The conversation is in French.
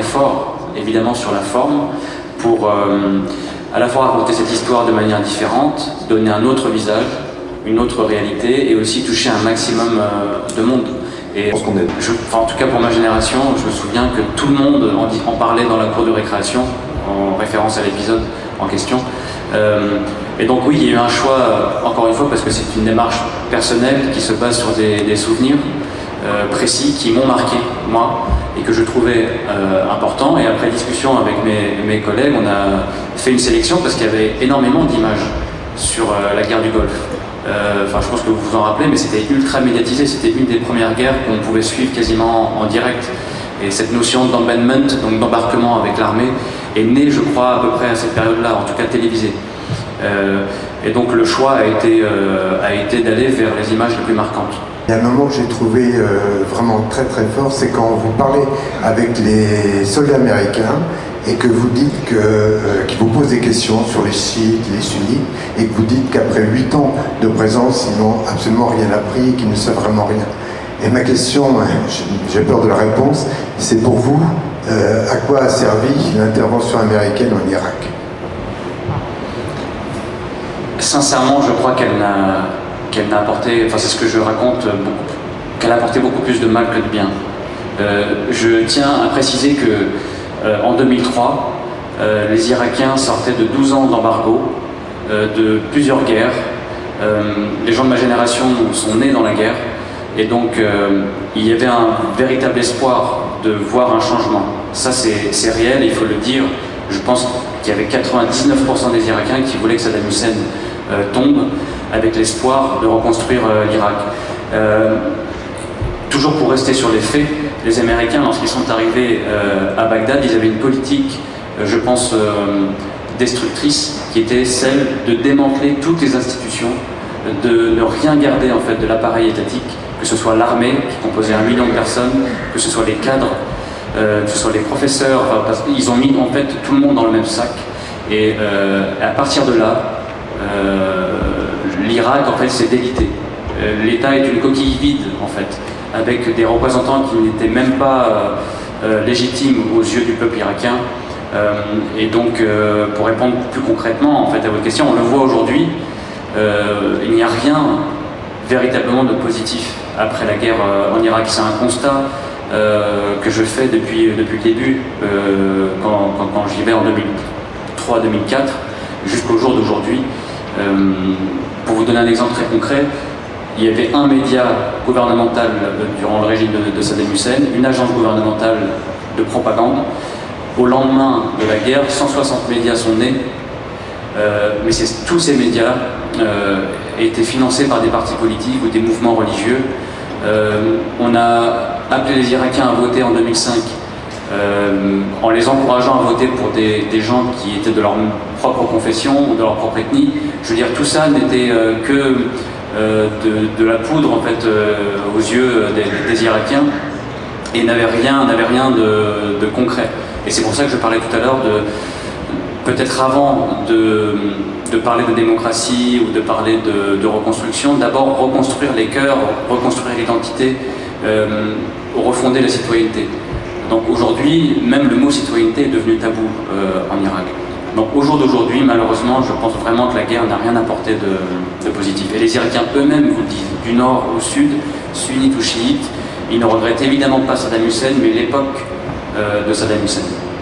fort, évidemment, sur la forme, pour à la fois raconter cette histoire de manière différente, donner un autre visage, une autre réalité, et aussi toucher un maximum de monde. Et en tout cas pour ma génération, je me souviens que tout le monde en parlait dans la cour de récréation, en référence à l'épisode en question. Et donc oui, il y a eu un choix, encore une fois, parce que c'est une démarche personnelle qui se base sur des souvenirs précis qui m'ont marqué, moi, et que je trouvais important. Et après discussion avec mes collègues, on a fait une sélection parce qu'il y avait énormément d'images sur la guerre du Golfe. Enfin, je pense que vous vous en rappelez, mais c'était ultra médiatisé, c'était une des premières guerres qu'on pouvait suivre quasiment en direct. Et cette notion d'embankment, donc d'embarquement avec l'armée, est née, je crois, à peu près à cette période-là, en tout cas télévisée. Et donc le choix a été d'aller vers les images les plus marquantes. Il y a un moment que j'ai trouvé vraiment très très fort, c'est quand vous parlez avec les soldats américains et que vous dites qu'ils vous posent des questions sur les chiites, les sunnites, et que vous dites qu'après 8 ans de présence, ils n'ont absolument rien appris et qu'ils ne savent vraiment rien. Et ma question, j'ai peur de la réponse, c'est pour vous, à quoi a servi l'intervention américaine en Irak? Sincèrement, je crois qu'elle n'a apporté, enfin c'est ce que je raconte, qu'elle a apporté beaucoup plus de mal que de bien. Je tiens à préciser que en 2003, les Irakiens sortaient de 12 ans d'embargo, de plusieurs guerres. Les gens de ma génération sont nés dans la guerre, et donc il y avait un véritable espoir de voir un changement. Ça c'est réel, il faut le dire. Je pense qu'il y avait 99% des Irakiens qui voulaient que Saddam Hussein tombe, avec l'espoir de reconstruire l'Irak. Toujours pour rester sur les faits, les Américains, lorsqu'ils sont arrivés à Bagdad, ils avaient une politique, je pense, destructrice, qui était celle de démanteler toutes les institutions, de ne rien garder en fait de l'appareil étatique, que ce soit l'armée, qui composait 1 million de personnes, que ce soit les cadres, que ce soit les professeurs, enfin, parce qu'ils ont mis en fait tout le monde dans le même sac. Et à partir de là, l'Irak en fait s'est délité. L'État est une coquille vide en fait, avec des représentants qui n'étaient même pas légitimes aux yeux du peuple irakien. Et donc, pour répondre plus concrètement en fait, à votre question, on le voit aujourd'hui, il n'y a rien véritablement de positif après la guerre en Irak. C'est un constat que je fais depuis le début, quand j'y vais en 2003-2004, jusqu'au jour d'aujourd'hui. Pour vous donner un exemple très concret, il y avait un média gouvernemental durant le régime de Saddam Hussein, une agence gouvernementale de propagande. Au lendemain de la guerre, 160 médias sont nés, mais tous ces médias étaient financés par des partis politiques ou des mouvements religieux. On a appelé les Irakiens à voter en 2005 en les encourageant à voter pour des gens qui étaient de leur propre confession ou de leur propre ethnie. Je veux dire, tout ça n'était que de la poudre en fait, aux yeux des Irakiens, et n'avait rien de concret. Et c'est pour ça que je parlais tout à l'heure de, peut-être avant de parler de démocratie ou de parler de reconstruction, d'abord reconstruire les cœurs, reconstruire l'identité, refonder la citoyenneté. Donc aujourd'hui, même le mot citoyenneté est devenu tabou en Irak. Donc au jour d'aujourd'hui, malheureusement, je pense vraiment que la guerre n'a rien apporté de positif. Et les Irakiens eux-mêmes vous le disent, du nord au sud, sunnites ou chiites, ils ne regrettent évidemment pas Saddam Hussein, mais l'époque de Saddam Hussein.